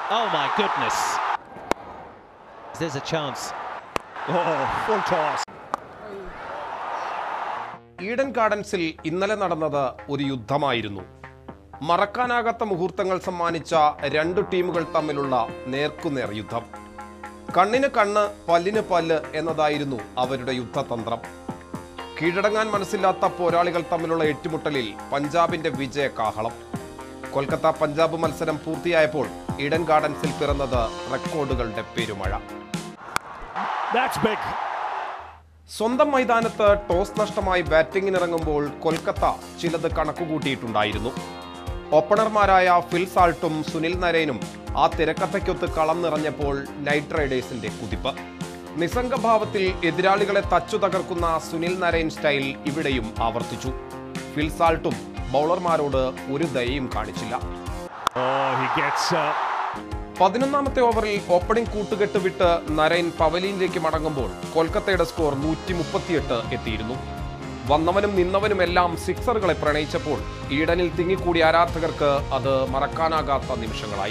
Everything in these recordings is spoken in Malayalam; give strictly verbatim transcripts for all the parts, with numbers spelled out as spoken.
Oh my goodness. There's a chance. Oh, full toss. Eden ഗാർഡൻസിൽ ഇന്നലെ നടന്നത് ഒരു യുദ്ധമായിരുന്നു. മറക്കാനാകാത്ത മുഹൂർത്തങ്ങൾ സമ്മാനിച്ച രണ്ട് ടീമുകൾ തമ്മിലുള്ള നേർക്കുനേർ യുദ്ധം. കണ്ണിന് കണ്ണ്, പല്ലിന് പല്ല് എന്നതായിരുന്നു അവരുടെ യുദ്ധതന്ത്രം. കീഴടങ്ങാൻ മനസ്സില്ലാത്ത പോരാളികൾ തമ്മിലുള്ള ഏറ്റുമുട്ടലിൽ പഞ്ചാബിന്റെ വിജയകാഹളം. കൊൽക്കത്ത പഞ്ചാബ് മത്സരം പൂർത്തിയായപ്പോൾ ഈഡൻ ഗാർഡൻസിൽ പിറന്നത് റെക്കോർഡുകളുടെ പെരുമഴ. സ്വന്തം മൈതാനത്ത് ടോസ് നഷ്ടമായി ബാറ്റിംഗിനിറങ്ങുമ്പോൾ കൊൽക്കത്ത ചിലത് കണക്കുകൂട്ടിയിട്ടുണ്ടായിരുന്നു. ഓപ്പണർമാരായ ഫിൽ സാൾട്ടും സുനിൽ നരേനും ആ തിരക്കഥയ്ക്കൊത്ത് കളം നിറഞ്ഞപ്പോൾ നൈറ്റ് റൈഡേഴ്സിന്റെ കുതിപ്പ്. നിസ്സംഗഭാവത്തിൽ എതിരാളികളെ തച്ചു തകർക്കുന്ന സുനിൽ നരേൻ സ്റ്റൈൽ ഇവിടെയും ആവർത്തിച്ചു. ഫിൽ സാൾട്ടും ബൗളർമാരോട് ഒരു ദയയും കാണിച്ചില്ല. പതിനൊന്നാമത്തെ ഓവറിൽ ഓപ്പണിംഗ് കൂട്ടുകെട്ട് വിട്ട് നരേൻ പവലിയനിലേക്ക് മടങ്ങുമ്പോൾ കൊൽക്കത്തയുടെ സ്കോർ നൂറ്റി മുപ്പത്തിയെട്ട് എത്തിയിരുന്നു. വന്നവനും നിന്നവനുമെല്ലാം സിക്സറുകളെ പ്രണയിച്ചപ്പോൾ ഈഡനിൽ തിങ്ങിക്കൂടിയ ആരാധകർക്ക് അത് മറക്കാനാകാത്ത നിമിഷങ്ങളായി.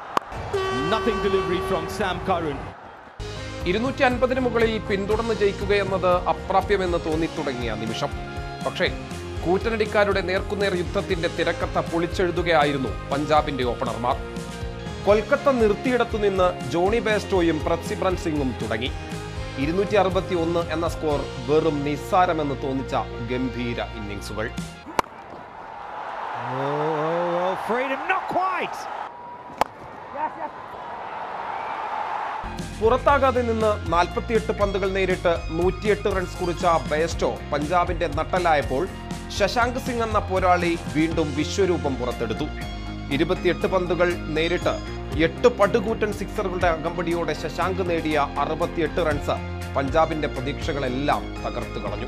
ഇരുന്നൂറ്റി അൻപതിന് മുകളിൽ പിന്തുടർന്ന് ജയിക്കുകയെന്നത് അപ്രാപ്യമെന്ന് തോന്നിത്തുടങ്ങിയ നിമിഷം. പക്ഷേ കൂറ്റനടിക്കാരുടെ നേർക്കുനേർ യുദ്ധത്തിന്റെ തിരക്കഥ പൊളിച്ചെഴുതുകയായിരുന്നു പഞ്ചാബിന്റെ ഓപ്പണർമാർ. കൊൽക്കത്ത നിർത്തിയിടത്തു നിന്ന് ജോണി ബേസ്റ്റോയും പ്രത്സിബ്രൻ സിംഗും തുടങ്ങി. ഇരുന്നൂറ്റി അറുപത്തി ഒന്ന് എന്ന സ്കോർ വെറും നിസ്സാരമെന്ന് തോന്നിച്ച ഗംഭീര ഇന്നിംഗ്സുകൾ. പുറത്താകാതെ നിന്ന് നാൽപ്പത്തിയെട്ട് പന്തുകൾ നേരിട്ട് നൂറ്റിയെട്ട് റൺസ് കുറിച്ച ബേസ്റ്റോ പഞ്ചാബിന്റെ നട്ടലായപ്പോൾ ശശാങ്ക് സിംഗ് എന്ന പോരാളി വീണ്ടും വിശ്വരൂപം പുറത്തെടുത്തു. ഇരുപത്തിയെട്ട് പന്തുകൾ നേരിട്ട് എട്ട് പടുകൂറ്റൻ സിക്സറുകളുടെ അകമ്പടിയോടെ ശശാങ്ക് നേടിയ അറുപത്തിയെട്ട് റൺസ് പഞ്ചാബിന്റെ പ്രതീക്ഷകളെല്ലാം തകർത്തു കളഞ്ഞു.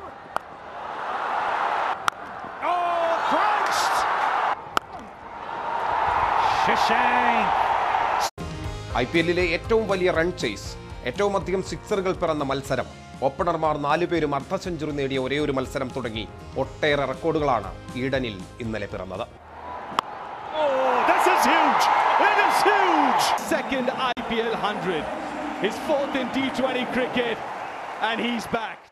ഐ പി എല്ലിലെ ഏറ്റവും വലിയ റൺ ചേസ്, ഏറ്റവും അധികം സിക്സറുകൾ പിറന്ന മത്സരം, ഓപ്പണർമാർ നാലുപേരും അർദ്ധ സെഞ്ചുറി നേടിയ ഒരേ ഒരു മത്സരം തുടങ്ങി ഒട്ടേറെ റെക്കോർഡുകളാണ് ഈഡനിൽ ഇന്നലെ പിറന്നത്. Second I P L hundred, his fourth in T twenty cricket, and he's back.